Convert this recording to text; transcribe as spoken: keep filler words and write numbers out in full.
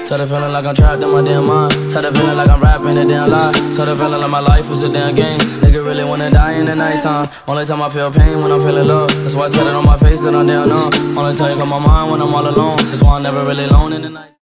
Tell the feeling like I'm trapped in my damn mind. Tell the feeling like I'm rapping a damn lie. Tell the feeling like my life is a damn game. Nigga really wanna die in the nighttime. Only time I feel pain when I'm feeling love. That's why I tell it on my face that I'm down on. Only time you come my mind when I'm all alone. That's why I'm never really alone in the night.